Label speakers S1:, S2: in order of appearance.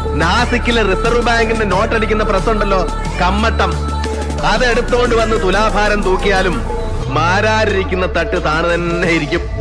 S1: നാസിക്കിലെ reserve ബാങ്കിന്റെ നോട്ടടിക്കുന്ന press ഉണ്ടല്ലോ, കമ്മട്ടം, അതെടുത്തോണ്ട് വന്ന് തുലാഭാരം തൂക്കിയാലും മാരാരിരിക്കുന്ന തട്ട് താണു തന്നെ ഇരിക്കും.